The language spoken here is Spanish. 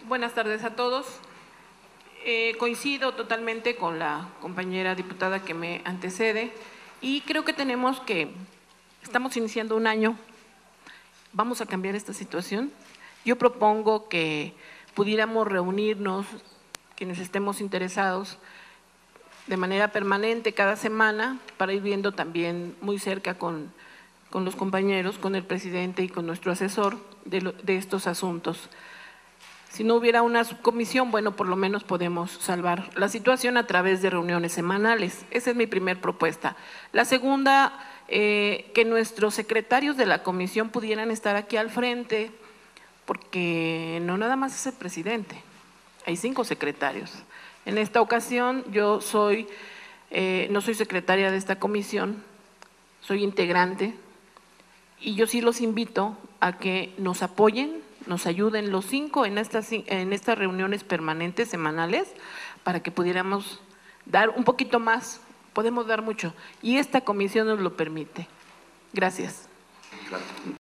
Buenas tardes a todos. Coincido totalmente con la compañera diputada que me antecede y creo que estamos iniciando un año, vamos a cambiar esta situación. Yo propongo que pudiéramos reunirnos, quienes estemos interesados, de manera permanente cada semana para ir viendo también muy cerca con los compañeros, con el presidente y con nuestro asesor de estos asuntos. Si no hubiera una subcomisión, bueno, por lo menos podemos salvar la situación a través de reuniones semanales. Esa es mi primera propuesta. La segunda, que nuestros secretarios de la comisión pudieran estar aquí al frente, porque no nada más es el presidente, hay 5 secretarios. En esta ocasión yo no soy secretaria de esta comisión, soy integrante, y yo sí los invito a que nos apoyen, nos ayuden los 5 en estas reuniones permanentes semanales para que pudiéramos dar un poquito más, podemos dar mucho, y esta comisión nos lo permite. Gracias.